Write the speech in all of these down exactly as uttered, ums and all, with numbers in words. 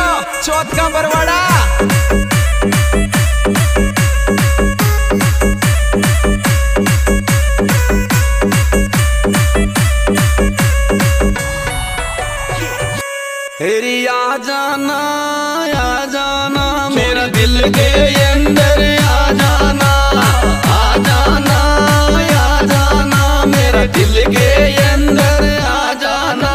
चौथ का बरवाड़ा। हेरी आ जाना आ जाना मेरा दिल के अंदर आ जाना, आ जाना आ जाना मेरा दिल के अंदर आ जाना।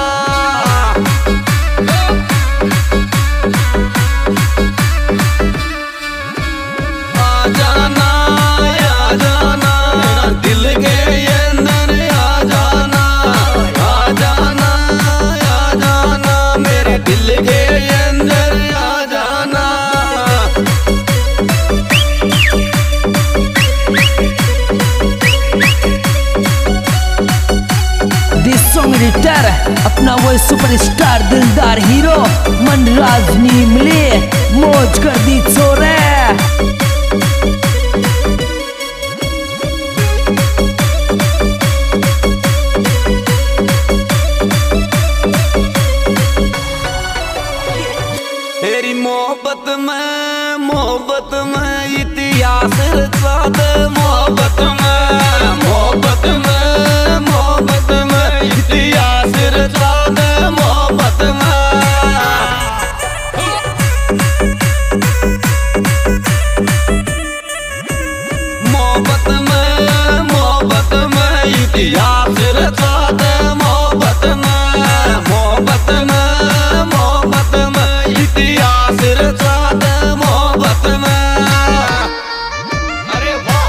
आ जाना आ जाना मेरा दिल के अंदर आ जाना, आ जाना आ जाना मेरे दिल के अंदर आ जाना। दिस सॉन्ग रिटर अपना वो सुपरस्टार दिलदार हीरो मनराज नी मिले मौज कर दी छोरे। तेरी मोहब्बत में मोहब्बत में इतिहास रचा दे, मोहब्बत में मोहब्बत में मोहब्बत में इतिहास रचा दे, मोहब्बत में मोहब्बत में मोहब्बत में इतिहास रचा दे, मोहब्बत में मोहब्बत में मोहब्बत में इतिहास रचा दे, मोहब्बत में। अरे वाह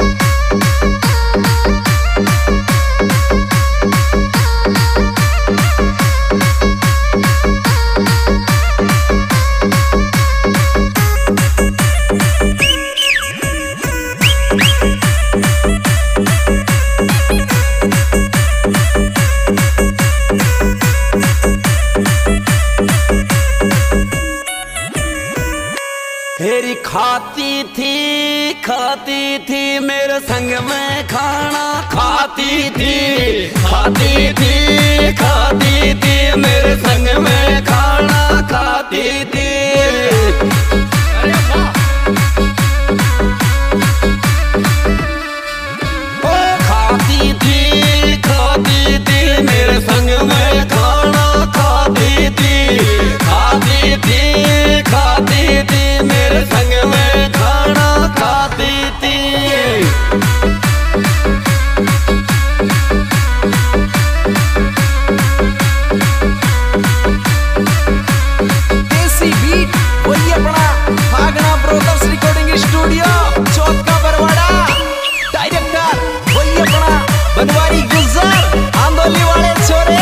तेरी खाती थी खाती थी मेरे संग में खाना, खाती थी खाती थी खाती थी मेरे संग में खाना, खाती थी। अरे वाह ओ खाती थी खाती थी मेरे संग में खाना, खाती थी खाती थी खाती थी मेरे संग में खाना, खाती थी। देसी बीट वही अपना भागना ब्रोदर्स रिकॉर्डिंग स्टूडियो चौथ का बरवाड़ा। डायरेक्टर वही अपना बनवारी गुलजार आंदोली वाले छोरे।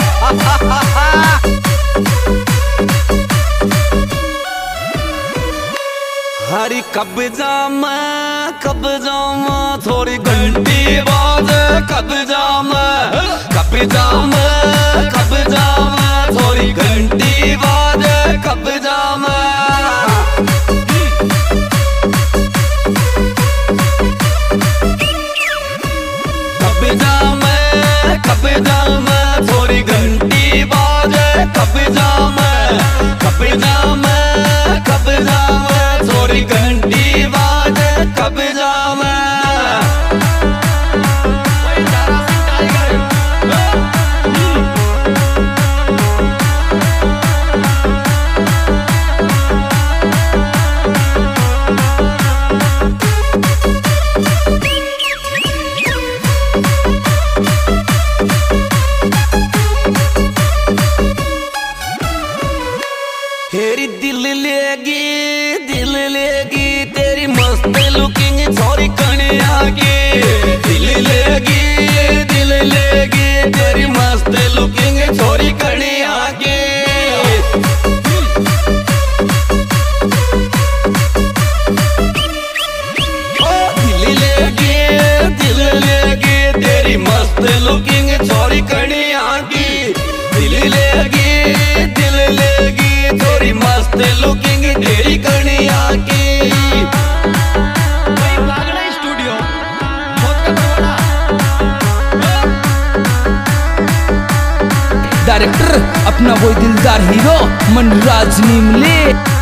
हरी कब जामा कब जामा थोड़ी घंटी बाज, कब जामा कब जामा कब जामा थोड़ी घंटी बाज, कब जामा कब जामा कब जामा थोड़ी घंटी बाज, कब जामा कब जामा कब जामा थोड़ी घंटी बाज, कब जामा। तेरी दिल लेगी दिल लेगी तेरी मस्त लुकिंग छोरी कन्या की, दिल लेगी दिल लेगी तेरी मस्त लुकिंग छोरी कन्या की। ओ दिल लेगी दिल लेगी तेरी मस्त लुकिंग छोरी कन्या की, दिल लेगी दिल लेगी तेरी मस्त लुकिंग तेरी कन्या की। स्टूडियो डायरेक्टर अपना वो दिलदार हीरो मनराज नीमले।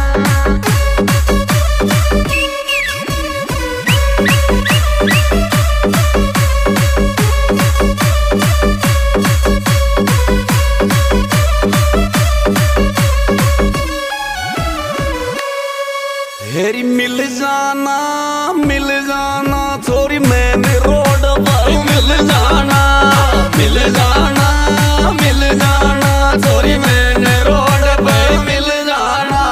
हेरी मिल जाना मिल जाना छोरी मैंने रोड पर मिल जाना मिल जाना मिल जाना छोरी मैंने रोड पर मिल जाना।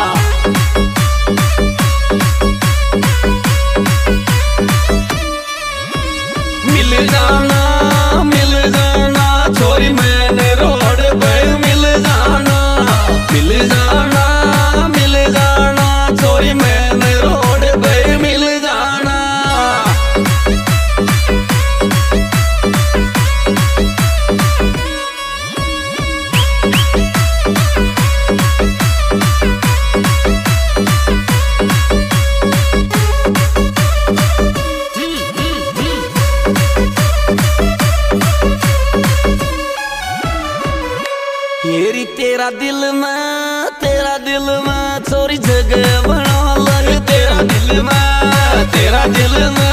मिल जाना मिल जाना छोरी मैंने रोड पर मिल जाना मिल जाना मिल जाना छोरी मैंने रोड पे मिल जाना। येरी तेरा दिल में तेरा दिल में छोरी जगह बना लग तेरा दिल में तेरा दिल में